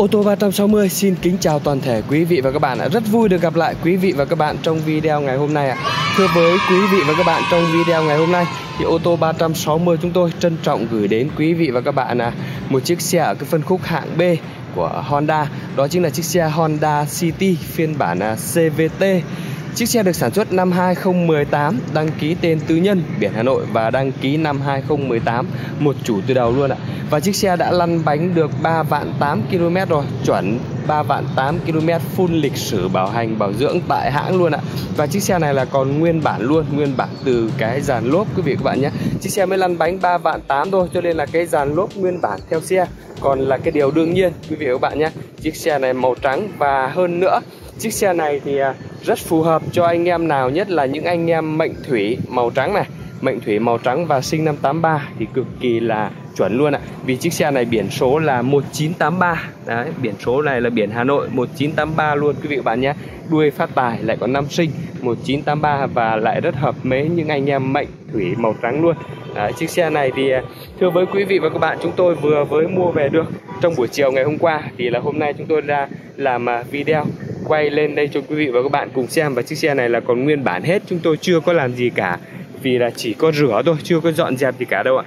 Ô tô 360 xin kính chào toàn thể quý vị và các bạn ạ. Rất vui được gặp lại quý vị và các bạn trong video ngày hôm nay ạ. Thưa với quý vị và các bạn, trong video ngày hôm nay thì ô tô 360 chúng tôi trân trọng gửi đến quý vị và các bạn một chiếc xe ở cái phân khúc hạng B của Honda. Đó chính là chiếc xe Honda City phiên bản CVT. Chiếc xe được sản xuất năm 2018, đăng ký tên tư nhân, biển Hà Nội và đăng ký năm 2018, một chủ từ đầu luôn ạ. Và chiếc xe đã lăn bánh được 3.800.000 km rồi, chuẩn 3.800.000 km full lịch sử bảo hành bảo dưỡng tại hãng luôn ạ. Và chiếc xe này là còn nguyên bản luôn, nguyên bản từ cái dàn lốp quý vị các bạn nhé. Chiếc xe mới lăn bánh 3.800.000 thôi, cho nên là cái dàn lốp nguyên bản theo xe. Còn là cái điều đương nhiên quý vị và các bạn nhé. Chiếc xe này màu trắng và hơn nữa, chiếc xe này thì rất phù hợp cho anh em nào, nhất là những anh em mệnh thủy màu trắng này, mệnh thủy màu trắng và sinh năm 83 thì cực kỳ là chuẩn luôn ạ. Vì chiếc xe này biển số là 1983. Đấy, biển số này là biển Hà Nội 1983 luôn quý vị các bạn nhé. Đuôi phát tài lại còn năm sinh 1983 và lại rất hợp mấy những anh em mệnh thủy màu trắng luôn. Đấy, chiếc xe này thì thưa với quý vị và các bạn, chúng tôi vừa mới mua về được trong buổi chiều ngày hôm qua. Thì là hôm nay chúng tôi đã làm video quay lên đây cho quý vị và các bạn cùng xem. Và chiếc xe này là còn nguyên bản hết, chúng tôi chưa có làm gì cả, vì là chỉ có rửa thôi, chưa có dọn dẹp gì cả đâu ạ.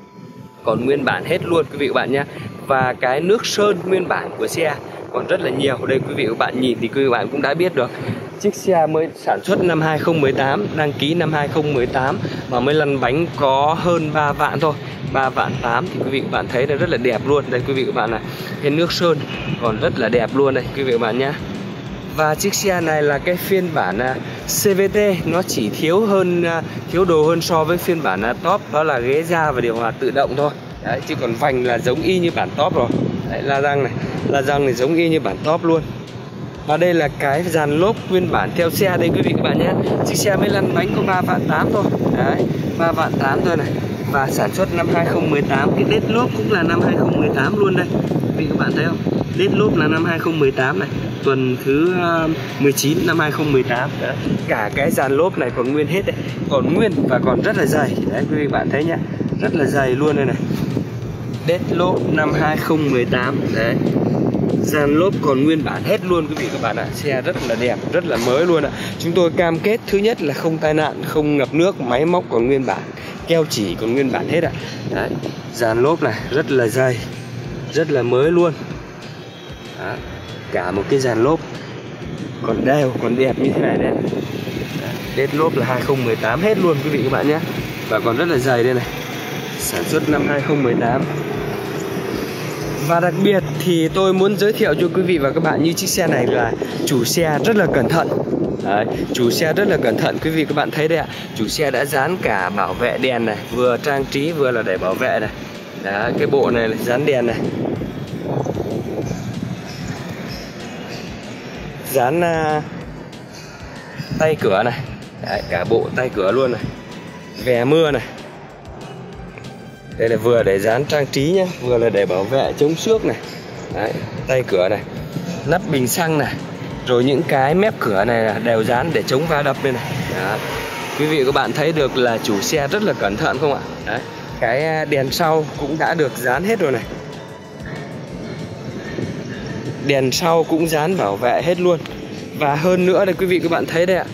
Còn nguyên bản hết luôn quý vị các bạn nhé. Và cái nước sơn nguyên bản của xe còn rất là nhiều. Đây quý vị các bạn nhìn thì quý vị các bạn cũng đã biết được. Chiếc xe mới sản xuất năm 2018, đăng ký năm 2018 mà mới lăn bánh có hơn 3 vạn thôi, 3.800.000 thì quý vị các bạn thấy là rất là đẹp luôn. Đây quý vị các bạn này, cái nước sơn còn rất là đẹp luôn đây quý vị các bạn nhé. Và chiếc xe này là cái phiên bản CVT, nó chỉ thiếu đồ hơn so với phiên bản top, đó là ghế da và điều hòa tự động thôi. Đấy, chứ còn vành là giống y như bản top rồi. Đấy, la răng này giống y như bản top luôn. Và đây là cái dàn lốp nguyên bản theo xe đây quý vị các bạn nhé. Chiếc xe mới lăn bánh có 3.800.000 thôi. Đấy, 3.800.000 thôi này. Và sản xuất năm 2018, cái đết lốp cũng là năm 2018 luôn đây. Quý vị các bạn thấy không? Đết lốp là năm 2018 này, tuần thứ 19 năm 2018. Đấy. Cả cái dàn lốp này còn nguyên hết đấy, còn nguyên và còn rất là dày. Đấy quý vị bạn thấy nhá, rất là dày luôn đây này. Đết lốp năm 2018 đấy. Dàn lốp còn nguyên bản hết luôn quý vị các bạn ạ. Xe rất là đẹp, rất là mới luôn ạ. Chúng tôi cam kết thứ nhất là không tai nạn, không ngập nước, máy móc còn nguyên bản, keo chỉ còn nguyên bản hết ạ. Đấy. Dàn lốp này rất là dày, rất là mới luôn. Đó. Cả một cái dàn lốp còn đều, còn đẹp như thế này đây. Đết lốp là 2018 hết luôn quý vị các bạn nhé. Và còn rất là dày đây này, sản xuất năm 2018. Và đặc biệt thì tôi muốn giới thiệu cho quý vị và các bạn như chiếc xe này là chủ xe rất là cẩn thận. Đấy, chủ xe rất là cẩn thận quý vị các bạn thấy đây ạ. Chủ xe đã dán cả bảo vệ đèn này, vừa trang trí vừa là để bảo vệ này. Đó, cái bộ này là dán đèn này, dán tay cửa này. Đấy, cả bộ tay cửa luôn này, vè mưa này. Đây là vừa để dán trang trí nhé, vừa là để bảo vệ chống xước này. Đấy, tay cửa này, nắp bình xăng này, rồi những cái mép cửa này là đều dán để chống va đập bên này. Đó. Quý vị các bạn thấy được là chủ xe rất là cẩn thận không ạ? Đấy, cái đèn sau cũng đã được dán hết rồi này. Đèn sau cũng dán bảo vệ hết luôn. Và hơn nữa đây quý vị các bạn thấy đây ạ.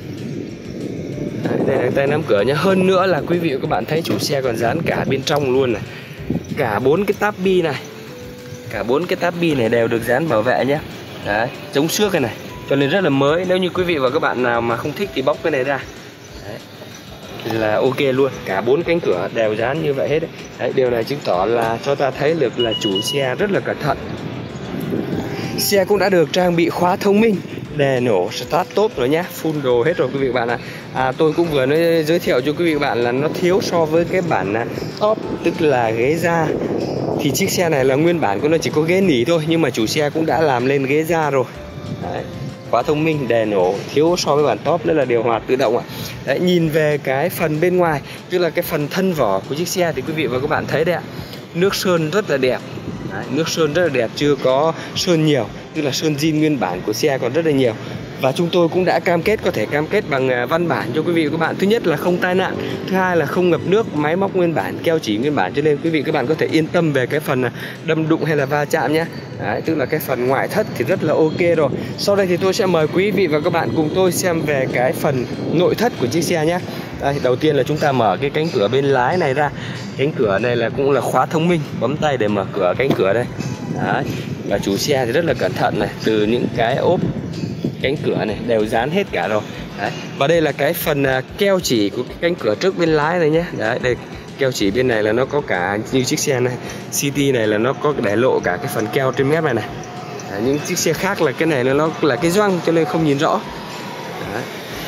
Đây là tay nắm cửa nhé. Hơn nữa là quý vị và các bạn thấy chủ xe còn dán cả bên trong luôn này. Cả 4 cái táp bi này, cả 4 cái táp bi này đều được dán bảo vệ nhé. Đấy, chống xước cái này, cho nên rất là mới. Nếu như quý vị và các bạn nào mà không thích thì bóc cái này ra. Đấy, là ok luôn. Cả 4 cánh cửa đều dán như vậy hết đấy. Đấy, điều này chứng tỏ là cho ta thấy được là chủ xe rất là cẩn thận. Xe cũng đã được trang bị khóa thông minh, đề nổ start top rồi nhá, full đồ hết rồi quý vị các bạn ạ. Tôi cũng vừa nói giới thiệu cho quý vị các bạn là nó thiếu so với cái bản top, tức là ghế da. Thì chiếc xe này là nguyên bản của nó chỉ có ghế nỉ thôi, nhưng mà chủ xe cũng đã làm lên ghế da rồi. Đấy, khóa thông minh, đề nổ, thiếu so với bản top nữa là điều hòa tự động ạ. Đấy, nhìn về cái phần bên ngoài, tức là cái phần thân vỏ của chiếc xe thì quý vị và các bạn thấy đấy ạ. Nước sơn rất là đẹp. Đấy, nước sơn rất là đẹp, chưa có sơn nhiều, tức là sơn zin nguyên bản của xe còn rất là nhiều. Và chúng tôi cũng đã cam kết, có thể cam kết bằng văn bản cho quý vị và các bạn. Thứ nhất là không tai nạn, thứ hai là không ngập nước, máy móc nguyên bản, keo chỉ nguyên bản, cho nên quý vị và các bạn có thể yên tâm về cái phần đâm đụng hay là va chạm nhé. Đấy, tức là cái phần ngoại thất thì rất là ok rồi. Sau đây thì tôi sẽ mời quý vị và các bạn cùng tôi xem về cái phần nội thất của chiếc xe nhé. Đây, đầu tiên là chúng ta mở cái cánh cửa bên lái này ra. Cánh cửa này là cũng là khóa thông minh, bấm tay để mở cửa cánh cửa đây. Đấy. Và chủ xe thì rất là cẩn thận này, từ những cái ốp cánh cửa này đều dán hết cả rồi. Đấy. Và đây là cái phần keo chỉ của cái cánh cửa trước bên lái này nhé. Đấy, đây keo chỉ bên này là nó có cả, như chiếc xe này City này là nó có để lộ cả cái phần keo trên mép này này. Đấy, những chiếc xe khác là cái này nó là cái gioăng cho nên không nhìn rõ. Đấy.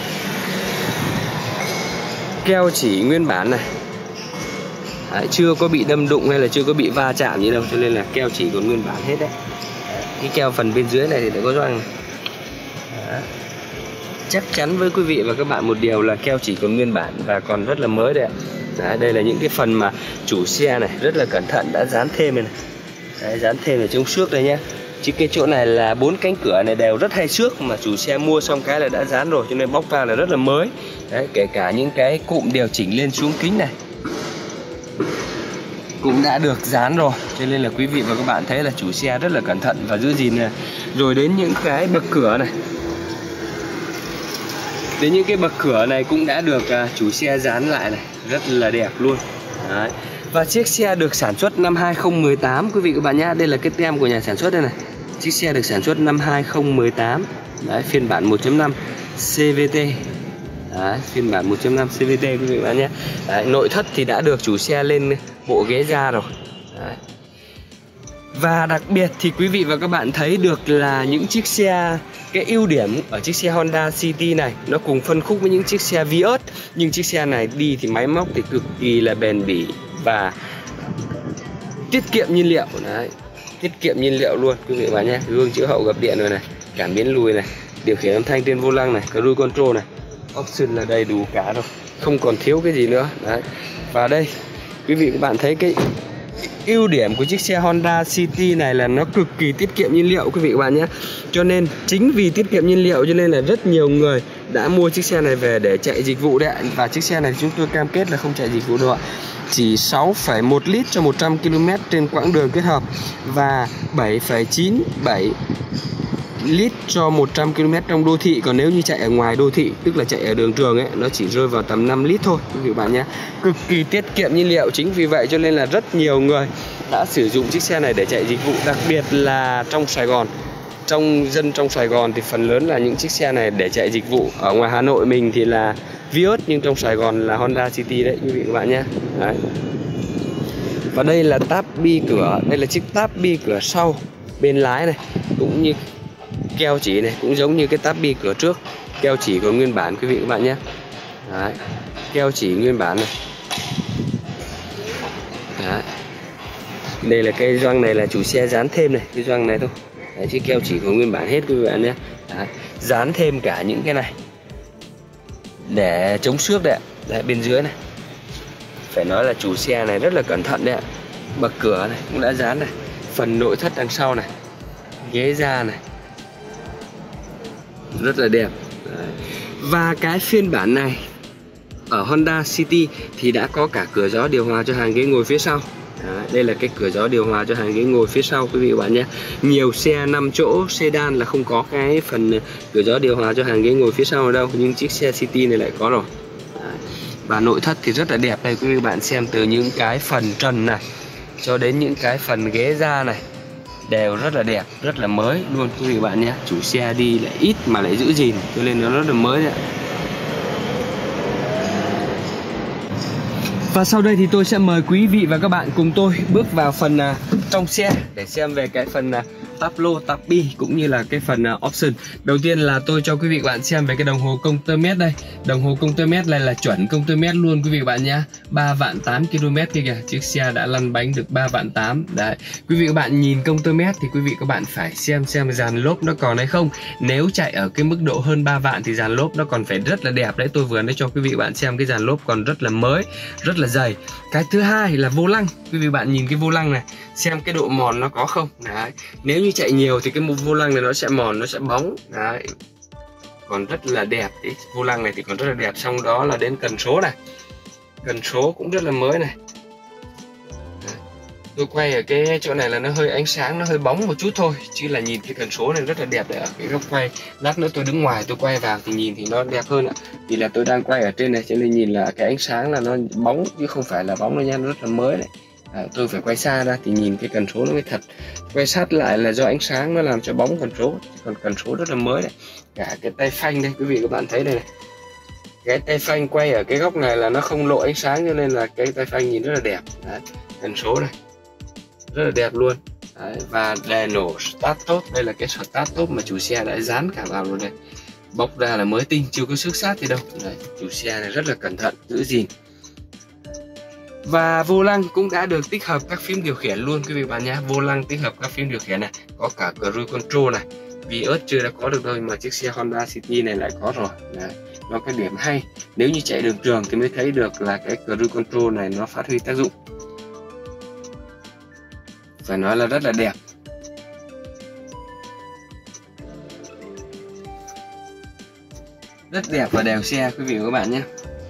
Keo chỉ nguyên bản này. Đấy, chưa có bị đâm đụng hay là chưa có bị va chạm gì đâu, cho nên là keo chỉ còn nguyên bản hết đấy. Cái keo phần bên dưới này thì có gioăng. Chắc chắn với quý vị và các bạn một điều là keo chỉ còn nguyên bản và còn rất là mới đấy ạ. Đấy, đây là những cái phần mà chủ xe này rất là cẩn thận đã dán thêm này. Đấy, dán thêm ở trong xước đây nhé. Chứ cái chỗ này là 4 cánh cửa này đều rất hay xước, mà chủ xe mua xong cái là đã dán rồi, cho nên bóc ra là rất là mới. Đấy, kể cả những cái cụm điều chỉnh lên xuống kính này cũng đã được dán rồi, cho nên là quý vị và các bạn thấy là chủ xe rất là cẩn thận và giữ gìn này. Rồi đến những cái bậc cửa này, đến những cái bậc cửa này cũng đã được chủ xe dán lại này, rất là đẹp luôn. Đấy. Và chiếc xe được sản xuất năm 2018 quý vị các bạn nhé. Đây là cái tem của nhà sản xuất đây này. Chiếc xe được sản xuất năm 2018. Đấy, phiên bản 1.5 CVT. Đấy, phiên bản 1.5 CVT quý vị các bạn nhé. Đấy, nội thất thì đã được chủ xe lên bộ ghế da rồi. Đấy. Và đặc biệt thì quý vị và các bạn thấy được là những chiếc xe, cái ưu điểm ở chiếc xe Honda City này nó cùng phân khúc với những chiếc xe Vios. Nhưng chiếc xe này đi thì máy móc thì cực kỳ là bền bỉ và tiết kiệm nhiên liệu. Đấy, tiết kiệm nhiên liệu luôn quý vị và bạn nhé. Gương chiếu hậu gập điện rồi này, cảm biến lùi này, điều khiển âm thanh trên vô lăng này, cruise control này, option là đầy đủ cả rồi, không còn thiếu cái gì nữa. Đấy. Và đây quý vị các bạn thấy cái ưu điểm của chiếc xe Honda City này là nó cực kỳ tiết kiệm nhiên liệu quý vị các bạn nhé. Cho nên chính vì tiết kiệm nhiên liệu cho nên là rất nhiều người đã mua chiếc xe này về để chạy dịch vụ đấy. Và chiếc xe này chúng tôi cam kết là không chạy dịch vụ đâu ạ. Chỉ 6,1 lít cho 100 km trên quãng đường kết hợp và 7,97 lít cho 100 km trong đô thị. Còn nếu như chạy ở ngoài đô thị, tức là chạy ở đường trường ấy, nó chỉ rơi vào tầm 5 lít thôi quý vị bạn nhé. Cực kỳ tiết kiệm nhiên liệu. Chính vì vậy cho nên là rất nhiều người đã sử dụng chiếc xe này để chạy dịch vụ. Đặc biệt là trong Sài Gòn, trong Sài Gòn thì phần lớn là những chiếc xe này để chạy dịch vụ. Ở ngoài Hà Nội mình thì là Vios, nhưng trong Sài Gòn là Honda City đấy quý vị các bạn nhé. Đấy. Và đây là táp bi cửa. Đây là chiếc táp bi cửa sau bên lái này, cũng như keo chỉ này cũng giống như cái táp bi cửa trước. Keo chỉ còn nguyên bản quý vị các bạn nhé. Đấy. Keo chỉ nguyên bản này. Đấy. Đây là cái gioăng này là chủ xe dán thêm này, cái gioăng này thôi. Đấy, chứ keo chỉ còn nguyên bản hết quý vị bạn nhé. Đấy. Dán thêm cả những cái này để chống xước đấy ạ. Đấy, bên dưới này phải nói là chủ xe này rất là cẩn thận đấy ạ. Bậc cửa này cũng đã dán này, phần nội thất đằng sau này, ghế da này rất là đẹp. Đấy. Và cái phiên bản này ở Honda City thì đã có cả cửa gió điều hòa cho hàng ghế ngồi phía sau. Đấy, đây là cái cửa gió điều hòa cho hàng ghế ngồi phía sau quý vị và bạn nhé. Nhiều xe 5 chỗ sedan là không có cái phần cửa gió điều hòa cho hàng ghế ngồi phía sau ở đâu, nhưng chiếc xe City này lại có rồi. Đấy. Và nội thất thì rất là đẹp đây quý vị bạn xem, từ những cái phần trần này cho đến những cái phần ghế da này đều rất là đẹp, rất là mới luôn quý vị bạn nhé. Chủ xe đi lại ít mà lại giữ gìn, cho nên nó rất là mới đấy. Và sau đây thì tôi sẽ mời quý vị và các bạn cùng tôi bước vào phần trong xe để xem về cái phần táp lô, táp bi cũng như là cái phần option. Đầu tiên là tôi cho quý vị và bạn xem về cái đồng hồ công tơ mét đây. Đồng hồ công tơ mét này là chuẩn công tơ mét luôn quý vị và bạn nhé. 3 vạn 8 km kia kìa, chiếc xe đã lăn bánh được 3 vạn 8. Đấy, quý vị và các bạn nhìn công tơ mét thì quý vị các bạn phải xem dàn lốp nó còn hay không. Nếu chạy ở cái mức độ hơn 3 vạn thì dàn lốp nó còn phải rất là đẹp đấy. Tôi vừa nói cho quý vị và bạn xem cái dàn lốp còn rất là mới, rất là dày. Cái thứ hai là vô lăng. Quý vị bạn nhìn cái vô lăng này, xem cái độ mòn nó có không. Đấy. Nếu như chạy nhiều thì cái vô lăng này nó sẽ mòn, nó sẽ bóng. Đấy. còn rất là đẹp. Cái vô lăng này thì còn rất là đẹp. Xong đó là đến cần số này, cần số cũng rất là mới này. Tôi quay ở cái chỗ này là nó hơi ánh sáng, nó hơi bóng một chút thôi, chứ là nhìn cái cần số này rất là đẹp đấy. Ở cái góc quay lát nữa tôi đứng ngoài tôi quay vào thì nhìn thì nó đẹp hơn ạ. Vì là tôi đang quay ở trên này cho nên nhìn là cái ánh sáng là nó bóng chứ không phải là bóng đâu nha, nó rất là mới đấy. Tôi phải quay xa ra thì nhìn cái cần số nó mới thật. Quay sát lại là do ánh sáng nó làm cho bóng cần số, còn cần số rất là mới đấy. Cả cái tay phanh đây quý vị các bạn thấy đây này, cái tay phanh quay ở cái góc này là nó không lộ ánh sáng cho nên là cái tay phanh nhìn rất là đẹp đấy. Cần số này rất là đẹp luôn đấy. Và đèn nổ start top, đây là cái start top mà chủ xe đã dán cả vào luôn đây, bóc ra là mới tinh, chưa có xước sát gì đâu đấy. Chủ xe này rất là cẩn thận giữ gìn. Và vô lăng cũng đã được tích hợp các phím điều khiển luôn quý vị bạn nhé. Vô lăng tích hợp các phím điều khiển này, có cả cruise control này. Vios chưa đã có được đâu mà chiếc xe Honda City này lại có rồi đấy. Nó cái điểm hay, nếu như chạy đường trường thì mới thấy được là cái cruise control này nó phát huy tác dụng, phải nói là rất là đẹp. Rất đẹp và đều xe quý vị và các bạn nhé.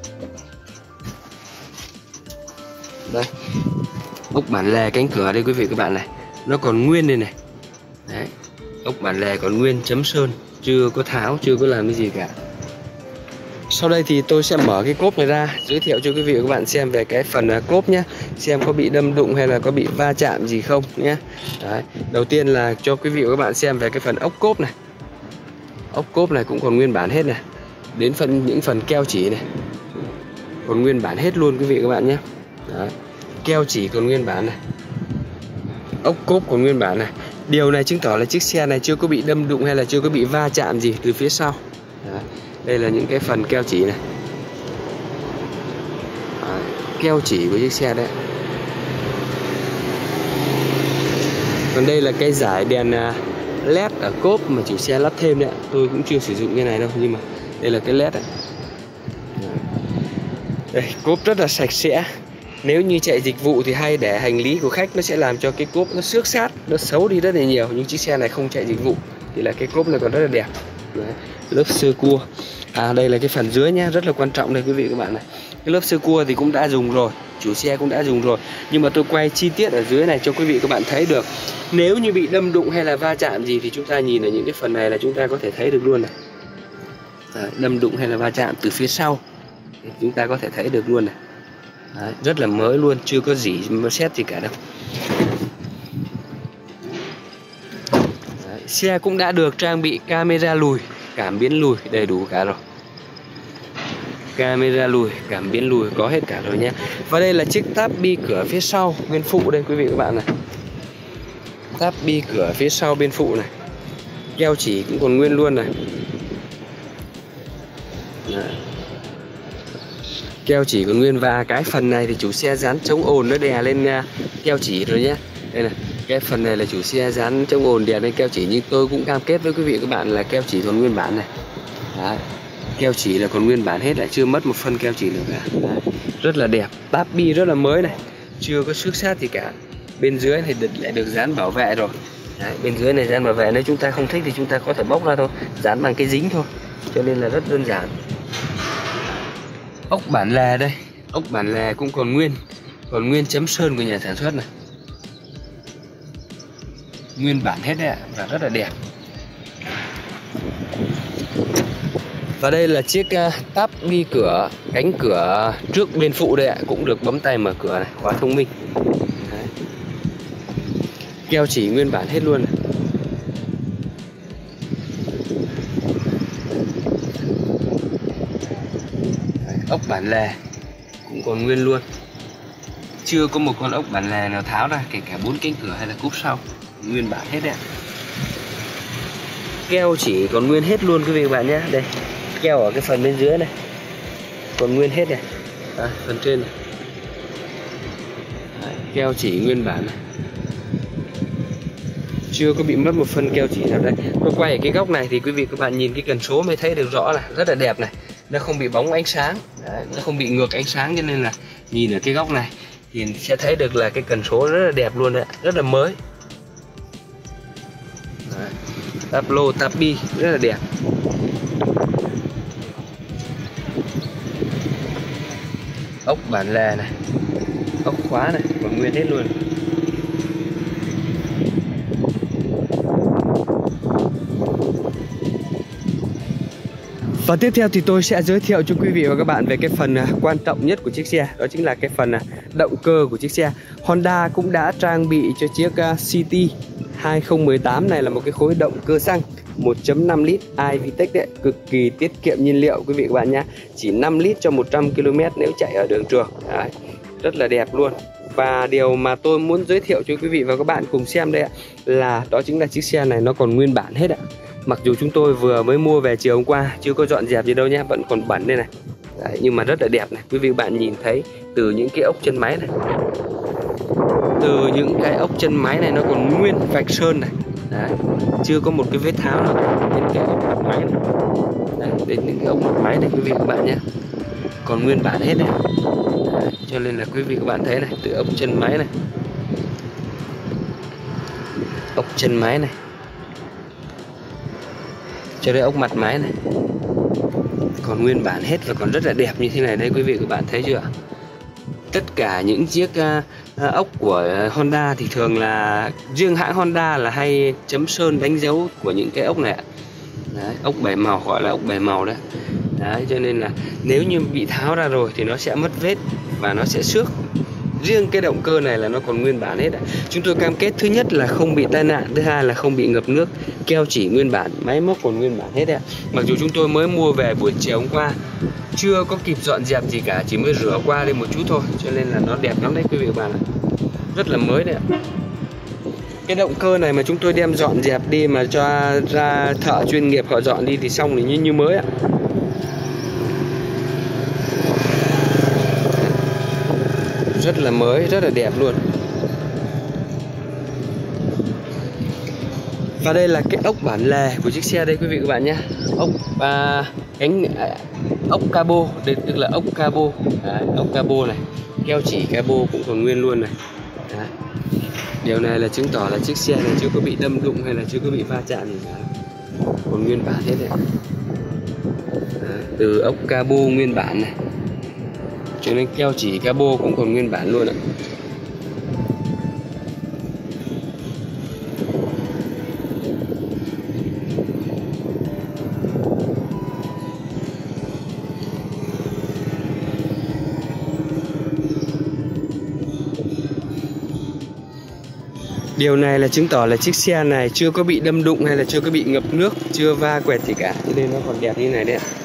Đây, ốc bản lề cánh cửa đây quý vị các bạn này, nó còn nguyên đây này. Đấy, ốc bản lề còn nguyên, chấm sơn, chưa có tháo, chưa có làm cái gì cả. Sau đây thì tôi sẽ mở cái cốp này ra, giới thiệu cho quý vị và các bạn xem về cái phần cốp nhé, xem có bị đâm đụng hay là có bị va chạm gì không nhé. Đấy, đầu tiên là cho quý vị và các bạn xem về cái phần ốc cốp này. Ốc cốp này cũng còn nguyên bản hết này, đến những phần keo chỉ này còn nguyên bản hết luôn quý vị các bạn nhé. Đấy, keo chỉ còn nguyên bản này, ốc cốp còn nguyên bản này. Điều này chứng tỏ là chiếc xe này chưa có bị đâm đụng hay là chưa có bị va chạm gì từ phía sau. Đấy, đây là những cái phần keo chỉ này. Đấy, keo chỉ của chiếc xe đấy. Còn đây là cái giải đèn LED ở cốp mà chủ xe lắp thêm đấy. Tôi cũng chưa sử dụng cái này đâu, nhưng mà đây là cái LED đấy. Đây, cốp rất là sạch sẽ. Nếu như chạy dịch vụ thì hay để hành lý của khách nó sẽ làm cho cái cốp nó xước sát, nó xấu đi rất là nhiều. Nhưng chiếc xe này không chạy dịch vụ thì là cái cốp này còn rất là đẹp. Đấy, lớp sơ cua. Đây là cái phần dưới nhá, rất là quan trọng đây quý vị các bạn này. Cái lớp sơ cua thì cũng đã dùng rồi, chủ xe cũng đã dùng rồi, nhưng mà tôi quay chi tiết ở dưới này cho quý vị các bạn thấy được. Nếu như bị đâm đụng hay là va chạm gì thì chúng ta nhìn ở những cái phần này là chúng ta có thể thấy được luôn này. Đấy, đâm đụng hay là va chạm từ phía sau thì chúng ta có thể thấy được luôn này. Đấy, rất là mới luôn, chưa có gì xét gì cả đâu. Đấy, xe cũng đã được trang bị camera lùi, cảm biến lùi đầy đủ cả rồi. Camera lùi, cảm biến lùi có hết cả rồi nhé. Và đây là chiếc táp bi cửa phía sau bên phụ đây quý vị các bạn này. Táp bi cửa phía sau bên phụ này, keo chỉ cũng còn nguyên luôn này. Đấy, keo chỉ còn nguyên. Và cái phần này thì chủ xe dán chống ồn nó đè lên keo chỉ rồi nhé. Đây này, cái phần này là chủ xe dán chống ồn đè lên keo chỉ, nhưng tôi cũng cam kết với quý vị các bạn là keo chỉ còn nguyên bản này. Đấy, keo chỉ là còn nguyên bản hết, lại chưa mất một phân keo chỉ nữa cả. Đấy, rất là đẹp, táp bi rất là mới này, chưa có xước sát gì cả. Bên dưới thì lại được dán bảo vệ rồi. Đấy, bên dưới này dán bảo vệ, nếu chúng ta không thích thì chúng ta có thể bóc ra thôi, dán bằng cái dính thôi, cho nên là rất đơn giản. Ốc bản lề đây, ốc bản lề cũng còn nguyên chấm sơn của nhà sản xuất này, nguyên bản hết đấy ạ, và rất là đẹp. Và đây là chiếc táp bi cửa, cánh cửa trước bên phụ đây ạ, cũng được bấm tay mở cửa này, khóa thông minh. Đấy, keo chỉ nguyên bản hết luôn này. Đấy, ốc bản lề cũng còn nguyên luôn, chưa có một con ốc bản lề nào tháo ra, kể cả 4 cánh cửa hay là cúp sau, nguyên bản hết đấy ạ. Keo chỉ còn nguyên hết luôn quý vị và bạn nhé. Đây, keo ở cái phần bên dưới này còn nguyên hết này. Phần trên này. Đấy, keo chỉ nguyên bản này, chưa có bị mất một phân keo chỉ nào đây. Tôi quay ở cái góc này thì quý vị các bạn nhìn cái cần số mới thấy được rõ này, rất là đẹp này, nó không bị bóng ánh sáng. Đấy, nó không bị ngược ánh sáng, cho nên là nhìn ở cái góc này thì sẽ thấy được là cái cần số rất là đẹp luôn đấy, rất là mới. Táp lô, táp bi rất là đẹp. ốc bản lề này, ốc khóa này còn nguyên hết luôn. Và tiếp theo thì tôi sẽ giới thiệu cho quý vị và các bạn về cái phần quan trọng nhất của chiếc xe. Đó chính là cái phần động cơ của chiếc xe. Honda cũng đã trang bị cho chiếc City 2018 này là một cái khối động cơ xăng 1.5 lít iVTEC đấy, cực kỳ tiết kiệm nhiên liệu quý vị các bạn nhé. Chỉ 5 lít cho 100 km nếu chạy ở đường trường. Đấy, rất là đẹp luôn. Và điều mà tôi muốn giới thiệu cho quý vị và các bạn cùng xem đây ạ, là đó chính là chiếc xe này nó còn nguyên bản hết ạ. Mặc dù chúng tôi vừa mới mua về chiều hôm qua, chưa có dọn dẹp gì đâu nhé, vẫn còn bẩn đây này. Đấy, nhưng mà rất là đẹp này, quý vị và bạn nhìn thấy từ những cái ốc chân máy này. Từ những cái ốc chân máy này nó còn nguyên vạch sơn này. Đấy, chưa có một cái vết tháo nào trên cái ốc mặt máy này. Đấy, đến những cái ốc mặt máy này quý vị và các bạn nhé, còn nguyên bản hết này. Đấy, cho nên là quý vị các bạn thấy này, từ ốc chân máy này, ốc chân máy này cho đến ốc mặt máy này còn nguyên bản hết và còn rất là đẹp như thế này đây, quý vị các bạn thấy chưa? Tất cả những chiếc ốc của Honda thì thường là riêng hãng Honda là hay chấm sơn đánh dấu của những cái ốc này. Đấy, ốc bảy màu, gọi là ốc bảy màu đấy. Đấy, cho nên là nếu như bị tháo ra rồi thì nó sẽ mất vết và nó sẽ xước. Riêng cái động cơ này là nó còn nguyên bản hết. Chúng tôi cam kết thứ nhất là không bị tai nạn, thứ hai là không bị ngập nước, keo chỉ nguyên bản, máy móc còn nguyên bản hết đấy. Mặc dù chúng tôi mới mua về buổi chiều hôm qua, chưa có kịp dọn dẹp gì cả, chỉ mới rửa qua lên một chút thôi, cho nên là nó đẹp lắm đấy quý vị và các bạn ạ. Rất là mới đấy ạ. Cái động cơ này mà chúng tôi đem dọn dẹp đi mà cho ra thợ chuyên nghiệp họ dọn đi thì xong thì như mới ạ. Rất là mới, rất là đẹp luôn. Và đây là cái ốc bản lề của chiếc xe đây quý vị các bạn nhé. Ốc ốc cabo, đây tức là ốc cabo. Đấy, ốc cabo này, keo chỉ cabo cũng còn nguyên luôn này. Đấy. Điều này là chứng tỏ là chiếc xe này chưa có bị đâm đụng hay là chưa có bị va chạm gì cả, còn nguyên bản hết đấy. Đấy, từ ốc cabo nguyên bản này cho nên keo chỉ cabo cũng còn nguyên bản luôn ạ. Điều này là chứng tỏ là chiếc xe này chưa có bị đâm đụng hay là chưa có bị ngập nước, chưa va quẹt gì cả, cho nên nó còn đẹp như này đấy ạ.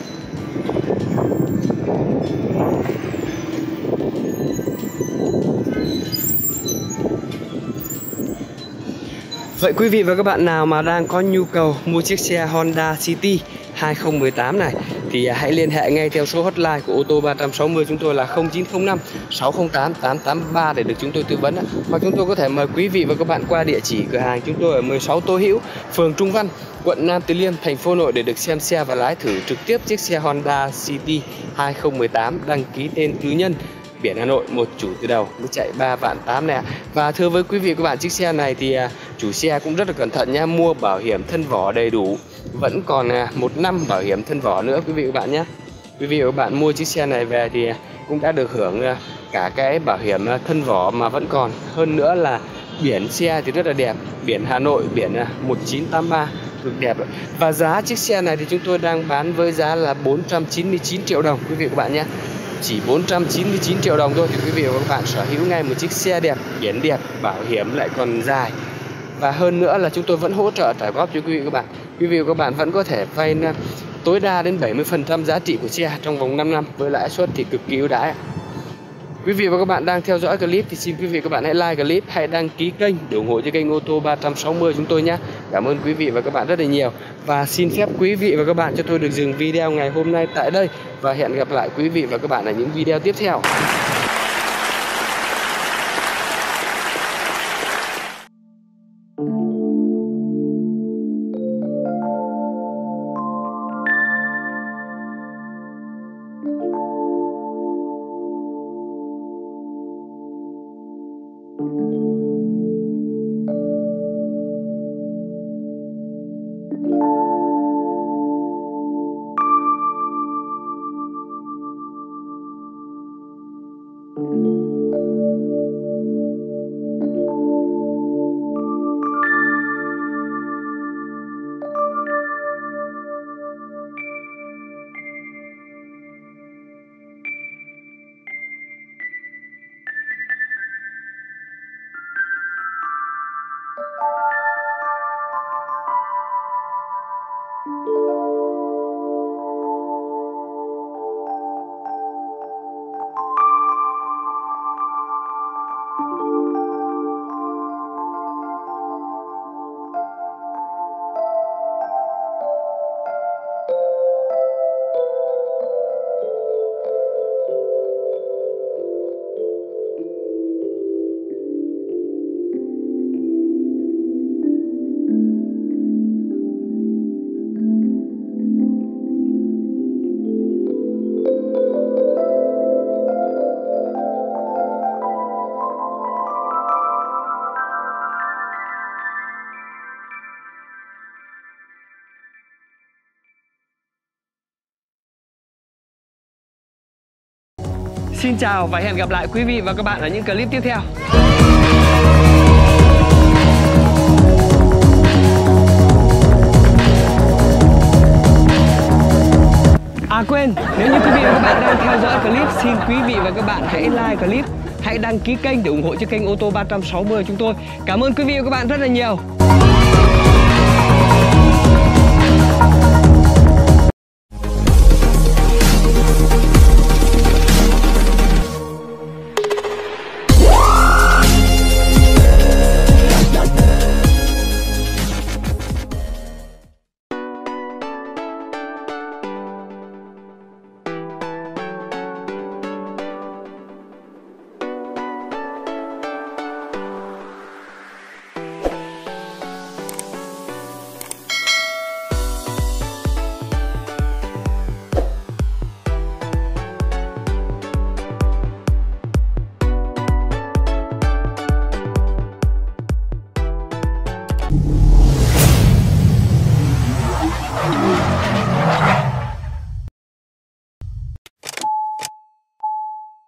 Vậy quý vị và các bạn nào mà đang có nhu cầu mua chiếc xe Honda City 2018 này thì hãy liên hệ ngay theo số hotline của ô tô 360 chúng tôi là 0905 608 883 để được chúng tôi tư vấn. Hoặc chúng tôi có thể mời quý vị và các bạn qua địa chỉ cửa hàng chúng tôi ở 16 Tô Hữu, phường Trung Văn, quận Nam Từ Liêm, thành phố Hà Nội để được xem xe và lái thử trực tiếp chiếc xe Honda City 2018 đăng ký tên tư nhân, biển Hà Nội, một chủ từ đầu, mới chạy 3 vạn 8 này ạ. Và thưa với quý vị và các bạn, chiếc xe này thì chủ xe cũng rất là cẩn thận nha, mua bảo hiểm thân vỏ đầy đủ, vẫn còn 1 năm bảo hiểm thân vỏ nữa quý vị và các bạn nhé. Quý vị và các bạn mua chiếc xe này về thì cũng đã được hưởng cả cái bảo hiểm thân vỏ mà vẫn còn. Hơn nữa là biển xe thì rất là đẹp, biển Hà Nội, biển 1983 cực đẹp. Và giá chiếc xe này thì chúng tôi đang bán với giá là 499 triệu đồng quý vị và các bạn nhé. Chỉ 499 triệu đồng thôi thì quý vị và các bạn sở hữu ngay một chiếc xe đẹp, biển đẹp, bảo hiểm lại còn dài. Và hơn nữa là chúng tôi vẫn hỗ trợ trả góp cho quý vị và các bạn. Quý vị và các bạn vẫn có thể vay tối đa đến 70% giá trị của xe trong vòng 5 năm với lãi suất thì cực kỳ ưu đãi. Quý vị và các bạn đang theo dõi clip thì xin quý vị và các bạn hãy like clip, hãy đăng ký kênh để ủng hộ cho kênh ô tô 360 chúng tôi nhé. Cảm ơn quý vị và các bạn rất là nhiều. Và xin phép quý vị và các bạn cho tôi được dừng video ngày hôm nay tại đây. Và hẹn gặp lại quý vị và các bạn ở những video tiếp theo. Xin chào và hẹn gặp lại quý vị và các bạn ở những clip tiếp theo. À quên, nếu như quý vị và các bạn đang theo dõi clip, xin quý vị và các bạn hãy like clip, hãy đăng ký kênh để ủng hộ cho kênh ô tô 360 chúng tôi. Cảm ơn quý vị và các bạn rất là nhiều.